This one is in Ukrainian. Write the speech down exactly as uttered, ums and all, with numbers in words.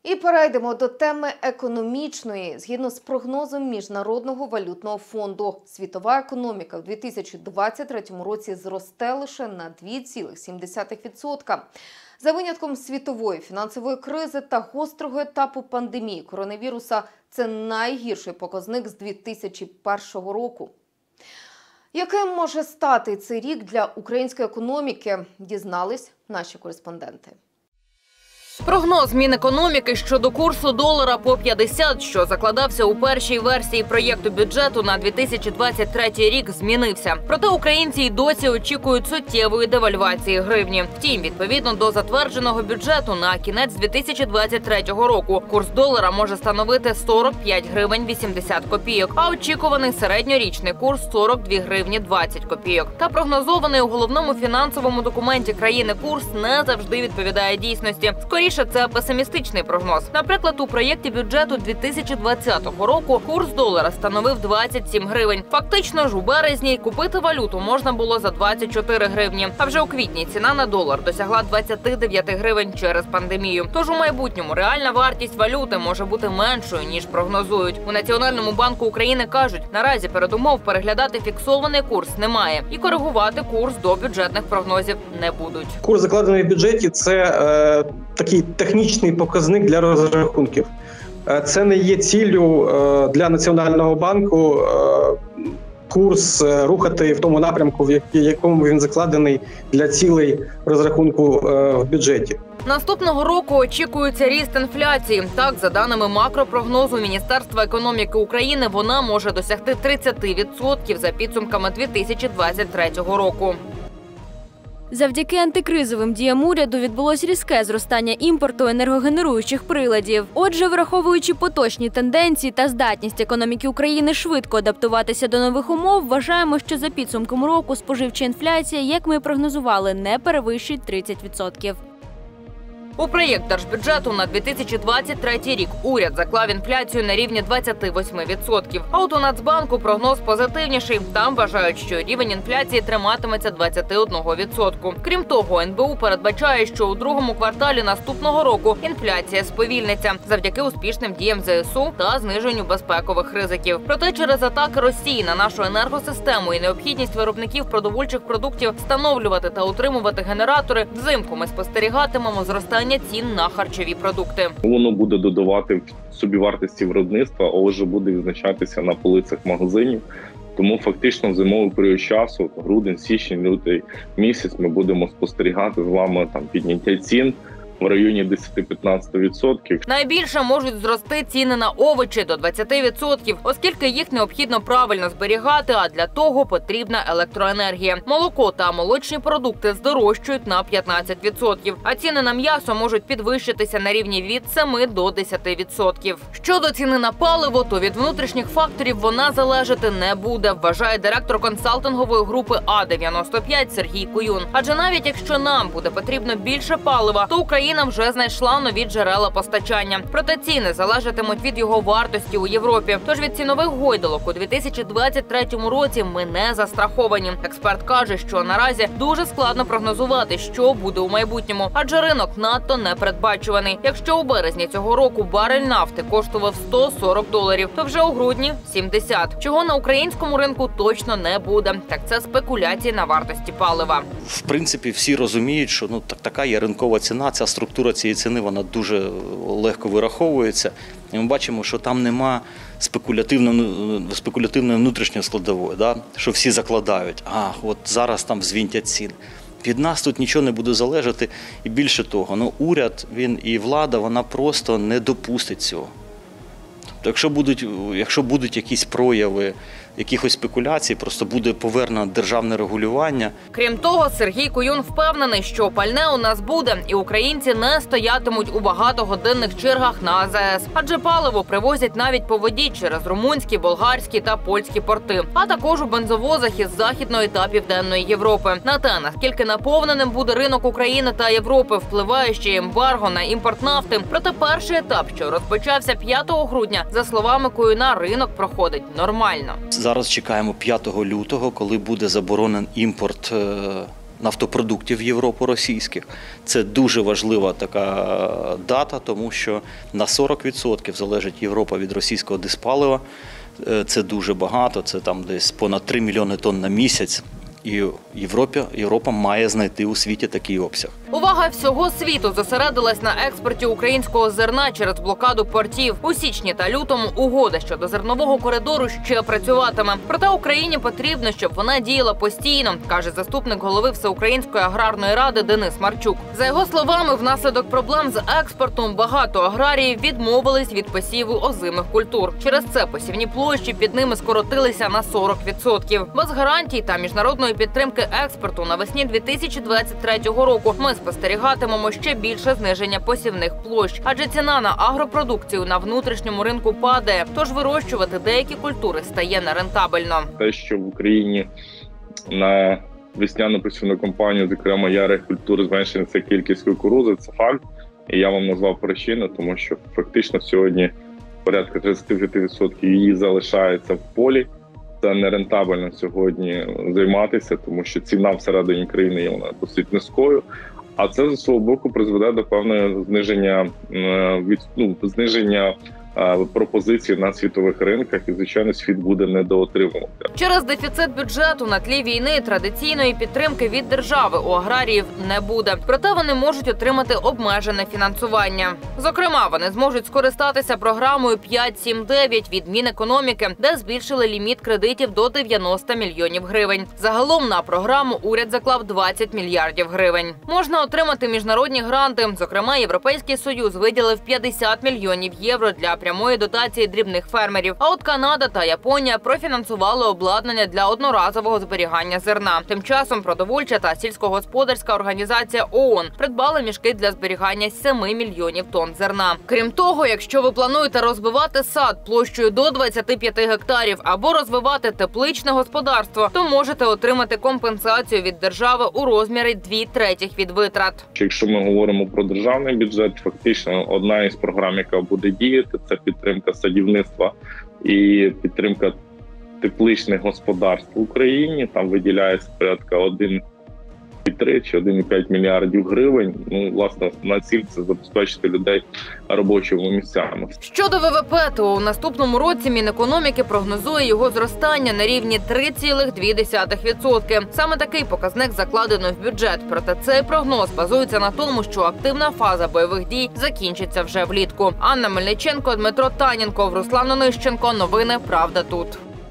І перейдемо до теми економічної. Згідно з прогнозом Міжнародного валютного фонду, світова економіка в дві тисячі двадцять третьому році зросте лише на два цілих сім десятих відсотка. За винятком світової фінансової кризи та гострого етапу пандемії коронавіруса – це найгірший показник з дві тисячі першого року. Яким може стати цей рік для української економіки, дізнались наші кореспонденти. Прогноз Мінекономіки щодо курсу долара по п'ятдесят, що закладався у першій версії проєкту бюджету на дві тисячі двадцять третій рік, змінився. Проте українці й досі очікують суттєвої девальвації гривні. Втім, відповідно до затвердженого бюджету на кінець дві тисячі двадцять третього року курс долара може становити сорок п'ять гривень вісімдесят копійок, а очікуваний середньорічний курс – сорок дві гривні двадцять копійок. Та прогнозований у головному фінансовому документі країни курс не завжди відповідає дійсності. Скоріше, це песимістичний прогноз. Наприклад, у проєкті бюджету дві тисячі двадцятого року курс долара становив двадцять сім гривень. Фактично ж у березні купити валюту можна було за двадцять чотири гривні. А вже у квітні ціна на долар досягла двадцять дев'ять гривень через пандемію. Тож у майбутньому реальна вартість валюти може бути меншою, ніж прогнозують. У Національному банку України кажуть, наразі передумов переглядати фіксований курс немає. І коригувати курс до бюджетних прогнозів не будуть. Курс, закладений в бюджеті, це е, такий технічний показник для розрахунків. Це не є ціллю для Національного банку курс рухати в тому напрямку, в якому він закладений для цілей розрахунку в бюджеті. Наступного року очікується ріст інфляції. Так, за даними макропрогнозу Міністерства економіки України, вона може досягти тридцять відсотків за підсумками дві тисячі двадцять третього року. Завдяки антикризовим діям уряду відбулось різке зростання імпорту енергогенеруючих приладів. Отже, враховуючи поточні тенденції та здатність економіки України швидко адаптуватися до нових умов, вважаємо, що за підсумком року споживча інфляція, як ми і прогнозували, не перевищить тридцять відсотків. У проєкт держбюджету на дві тисячі двадцять третій рік уряд заклав інфляцію на рівні двадцять вісім відсотків. А от у Нацбанку прогноз позитивніший. Там вважають, що рівень інфляції триматиметься двадцять один відсоток. Крім того, ен бе у передбачає, що у другому кварталі наступного року інфляція сповільниться завдяки успішним діям зе ес у та зниженню безпекових ризиків. Проте через атаки Росії на нашу енергосистему і необхідність виробників продовольчих продуктів встановлювати та утримувати генератори, взимку ми спостерігатимемо зростання цін на харчові продукти. Воно буде додавати собівартості виробництва, а вже буде відзначатися на полицях магазинів. Тому фактично в зимовий період часу, грудень, січень, лютий місяць, ми будемо спостерігати з вами там підняття цін в районі десять-п'ятнадцять відсотків. Найбільше можуть зрости ціни на овочі до двадцять відсотків, оскільки їх необхідно правильно зберігати, а для того потрібна електроенергія. Молоко та молочні продукти здорожчають на п'ятнадцять відсотків, а ціни на м'ясо можуть підвищитися на рівні від семи до десяти відсотків. Щодо ціни на паливо, то від внутрішніх факторів вона залежати не буде, вважає директор консалтингової групи А дев'яносто п'ять Сергій Куюн. Адже навіть якщо нам буде потрібно більше палива, то Україна Україна вже знайшла нові джерела постачання. Проте ціни залежатимуть від його вартості у Європі. Тож від цінових гойдалок у дві тисячі двадцять третьому році ми не застраховані. Експерт каже, що наразі дуже складно прогнозувати, що буде у майбутньому, адже ринок надто непередбачуваний. Якщо у березні цього року барель нафти коштував сто сорок доларів, то вже у грудні – сімдесят. Чого на українському ринку точно не буде. Так це спекуляції на вартості палива. В принципі, всі розуміють, що ну, так, така є ринкова ціна, ця структура цієї ціни вона дуже легко вираховується. І ми бачимо, що там нема спекулятивної, спекулятивної внутрішньої складової, да? Що всі закладають, а от зараз там взвінтять ціни. Від нас тут нічого не буде залежати. І більше того, ну, уряд він і влада, вона просто не допустить цього. Тобто, якщо будуть, якщо будуть якісь прояви якихось спекуляцій, просто буде повернено державне регулювання. Крім того, Сергій Куюн впевнений, що пальне у нас буде, і українці не стоятимуть у багатогодинних чергах на а зе ес. Адже паливо привозять навіть по воді через румунські, болгарські та польські порти, а також у бензовозах із Західної та Південної Європи. На те, наскільки наповненим буде ринок України та Європи, впливає ще ембарго на імпорт нафти. Проте перший етап, що розпочався п'ятого грудня, за словами Куюна, ринок проходить нормально. Зараз чекаємо п'ятого лютого, коли буде заборонений імпорт нафтопродуктів в Європу російських. Це дуже важлива така дата, тому що на сорок відсотків залежить Європа від російського диспалива. Це дуже багато, це там десь понад три мільйони тонн на місяць. І Європа, Європа має знайти у світі такий обсяг. Увага всього світу зосередилась на експорті українського зерна через блокаду портів. У січні та лютому угода щодо зернового коридору ще працюватиме. Проте Україні потрібно, щоб вона діяла постійно, каже заступник голови Всеукраїнської аграрної ради Денис Марчук. За його словами, внаслідок проблем з експортом багато аграріїв відмовились від посіву озимих культур. Через це посівні площі під ними скоротилися на сорок відсотків. Без гарантій та міжнародної підтримки експорту навесні дві тисячі двадцять третього року ми спостерігатимемо ще більше зниження посівних площ, адже ціна на агропродукцію на внутрішньому ринку падає, тож вирощувати деякі культури стає нерентабельно. Те, що в Україні на весняну посівну кампанію, зокрема ярих культур, зменшується кількість кукурудзи, це факт. І я вам назвав причину, тому що фактично сьогодні порядка тридцять п'ять відсотків її залишається в полі. Це нерентабельно сьогодні займатися, тому що ціна всередині країни є вона досить низькою. А це, з свого боку, призведе до певного зниження, від, ну, зниження пропозицій на світових ринках, і, звичайно, світ буде недоотримувати. Через дефіцит бюджету на тлі війни традиційної підтримки від держави у аграріїв не буде. Проте вони можуть отримати обмежене фінансування. Зокрема, вони зможуть скористатися програмою п'ять сім дев'ять від Мінекономіки, де збільшили ліміт кредитів до дев'яноста мільйонів гривень. Загалом на програму уряд заклав двадцять мільярдів гривень. Можна отримати міжнародні гранти. Зокрема, Європейський Союз виділив п'ятдесят мільйонів євро для прямої дотації дрібних фермерів. А от Канада та Японія профінансували обладнання для одноразового зберігання зерна. Тим часом продовольча та сільськогосподарська організація ООН придбали мішки для зберігання семи мільйонів тонн зерна. Крім того, якщо ви плануєте розвивати сад площею до двадцяти п'яти гектарів або розвивати тепличне господарство, то можете отримати компенсацію від держави у розмірі дві третіх від витрат. Якщо ми говоримо про державний бюджет, фактично одна із програм, яка буде діяти, це підтримка садівництва і підтримка тепличних господарств в Україні. Там виділяється порядка один і три чи один і п'ять мільярдів гривень. Ну, власне, основна ціль – це забезпечити людей робочими місцями. Щодо ВВП, то у наступному році Мінекономіки прогнозує його зростання на рівні три цілих дві десятих відсотка. Саме такий показник закладено в бюджет. Проте цей прогноз базується на тому, що активна фаза бойових дій закінчиться вже влітку. Анна Мельниченко, Дмитро Таненков, Руслан Онищенко. Новини «Правда тут».